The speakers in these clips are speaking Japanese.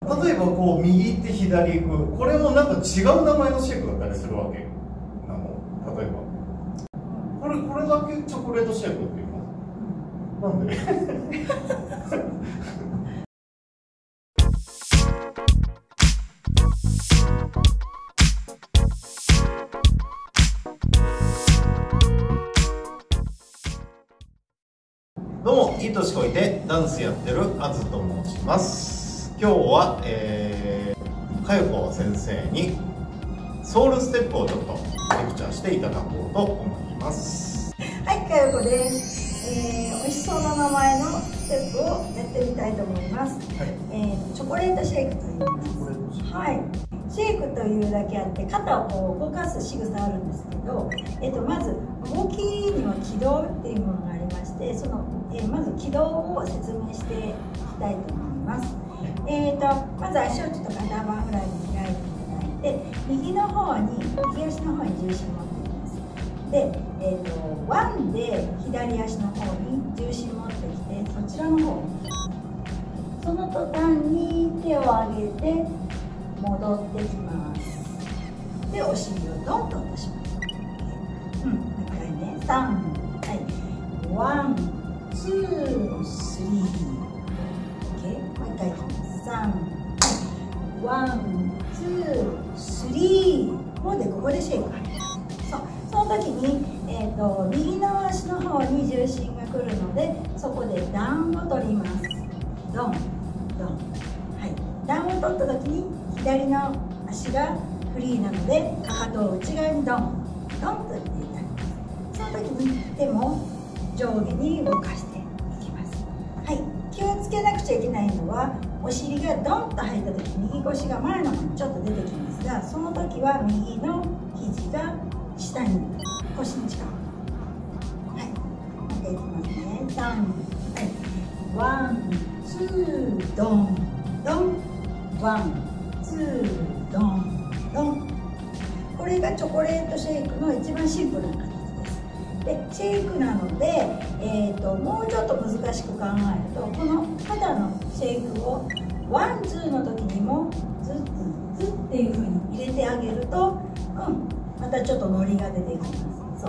例えばこう右行って左行く、これもなんか違う名前のシェイクだったりするわけなの。例えばこれだけチョコレートシェイクっていうのなんでどうも、いい年こいてダンスやってるあずと申します。今日は、かよこ先生にソウルステップをちょっとレクチャーしていただこうと思います。 はい、かよこです。美味しそうな名前のステップをやってみたいと思います。はい、チョコレートシェイクと言います。はい。シェイクというだけあって肩をこう動かす仕草あるんですけど、まず動きには軌道っていうものがありまして、その、まず軌道を説明していきたいと思います。まず足をちょっと肩幅ぐらいに開いていただいて、右足の方に重心を持っていきます。で、ワンで左足の方に重心持ってきて、そちらの方にその途端に手を上げて戻ってきます。で、お尻をドンと落とします。もう一回ね、3、はい、ワン、ツー、スリー、もう一回いきます。3、はい、ワン、ツー、スリー、もうでここでシェイク入ります。その時に、右の足の方に重心が来るので、そこでダウンを取ります。ドン、ドン、はい、ダウンを取った時に左の足がフリーなので、かかとを内側にドン、ドンと入れてあげます。その時に手も上下に動かしていきます。はい、気をつけなくちゃいけないのは、お尻がドンと入った時、右腰が前の方にちょっと出てきますが、その時は右の肘が下に、腰に近く。はい、もう一回いきますね。3、はい、ワン、ツー、ドン、ドン、ワン、ツー、ドン、ドン。これがチョコレートシェイクの一番シンプルな形です。で、シェイクなので、もうちょっと難しく考えると、この肩のシェイクをワン、ツーの時にもズッズッズッっていう風に入れてあげると、またちょっとノリが出てきます。そう。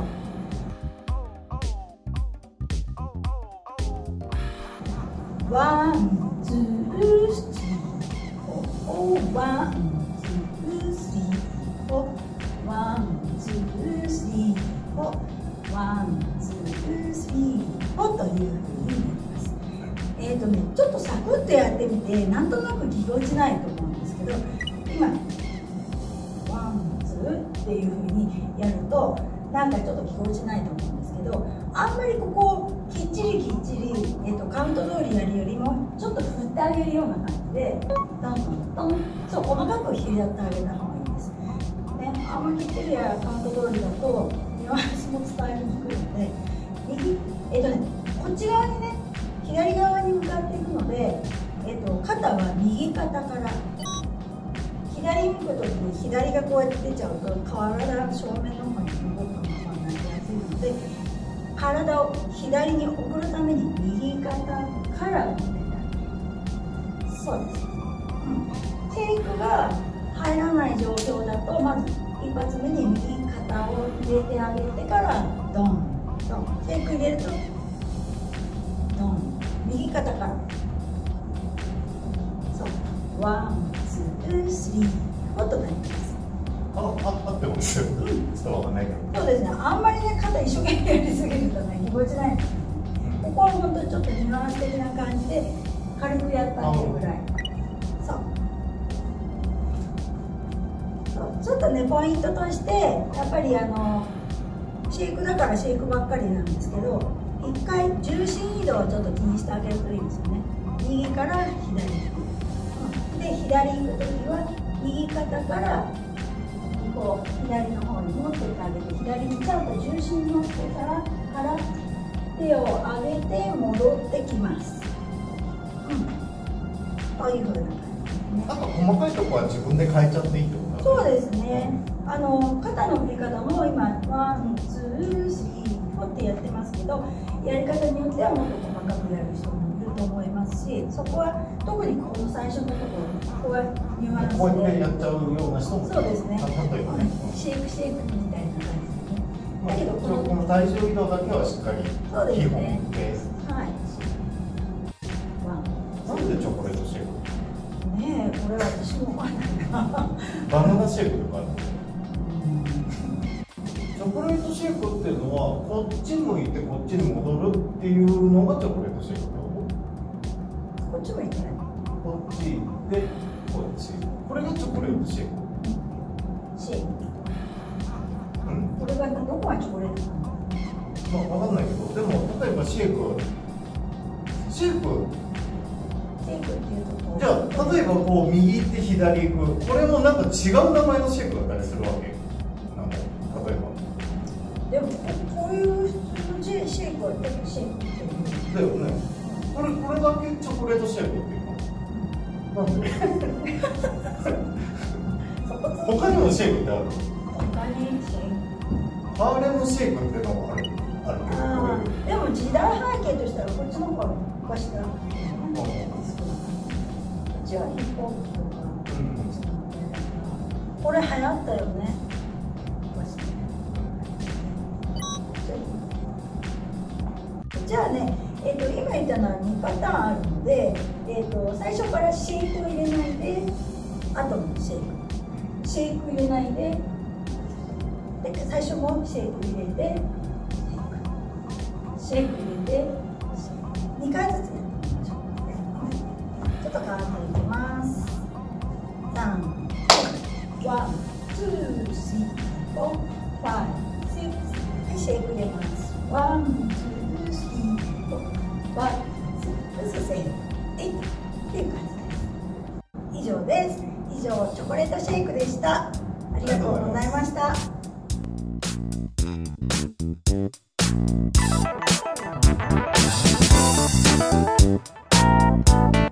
ワン、ツー、スリー、ワン、ツー、スリー、ワン、ツー、スリー、ワン、ツー、スリー、というふうになります。ちょっとサクッとやってみて、なんとなくぎこちないと思うんですけど、今ワン、ツーっていうふうにやると、なんかちょっとぎこちないと思うんですけど、あんまりここきっちりきっちり、カウント通りやるよりも、ちょっと振ってあげるような感じで、トントントン、そう細かくひやってあげた方がいいです。ね、あんまりきっちりやカウント通りだと、ニュアンスも伝えにくいので、こっち側にね、左側に向かっていくので、肩は右肩から。左向くときに左がこうやって出ちゃうと、体が正面の方に動くままになりやすいので、体を左に送るために右肩から持っていただく。そうです。シェイクが入らない状況だと、まず一発目に右肩を入れてあげてからドンドン。シェイク入れるとドン、右肩から。そう、ワン、ツー、スリー、となります。 合ってます。ちょっとわかんないけど。そうですね。あんまりね、肩一生懸命やりすぎるとね、ぎこちないんですよね。ここは本当にちょっとニュアンス的な感じで軽くやってあげるぐらい。そう。ちょっとね、ポイントとしてやっぱりシェイクだからシェイクばっかりなんですけど、一回重心移動をちょっと気にしてあげるといいですよね。右から左に行く。で、左行くときは右肩からこう左の方に持ってってあげて、左にちゃんと重心乗ってから手を上げて戻ってきます。こういうふうな感じですね。 あと細かいところは自分で変えちゃっていいってこと？ そうですね。肩の振り方も今ワン、ツー、スリー、4ってやってますけど、やり方によってはもっと細かくやる人もいると思いますますし、そこは特にこの最初のところ、ここはニュアンスでこうやってやっちゃうような人もそうですね、 例えばね、 シェイクシェイクみたいな感じですね。 まあ、 だけどこの体重移動だけはしっかりそうですね基本ベース。 はい。 なんでチョコレートシェイク？ ねえ、これ私もわかんないな。 バナナシェイクとかある。チョコレートシェイクっていうのはこっち向いてこっちに戻るっていうのがチョコレートシェイクってここっちもいけない。 こっちでこっち。これがチョコレートシェイク。 シェイク。 うん。 これがどこがチョコレートなの？ まあわかんないけど、でも例えばシェイクシェイクっていうと、 じゃあ例えばこう右行って左行く、これもなんか違う名前のシェイクだったりするわけ。なんか例えば。 でもこういう普通のシェイクは結構シェイクっていう。 だよね。これだけチョコレートシェイクっていうの。なんで？他にもシェイクってある？ 他にシェイク。 ハーレムシェイクっていうのもあるけど、こういう。 でも時代背景としたらこっちの方が昔だ。こっちはヒップホップとか。これ流行ったよね。じゃあね、今言ったのは2パターンあるので、最初からシェイクを入れないで、後もシェイク。シェイク入れないで、最初もシェイク入れて、シェイク入れて、2回ずつやってみましょう。ちょっと変わっていきます。3、1、2、3、4、5、6、はい、シェイク入れます。1、2、3、4、5、6、7、8っていう感じです。以上です。以上、チョコレートシェイクでした。ありがとうございました。 Thank you.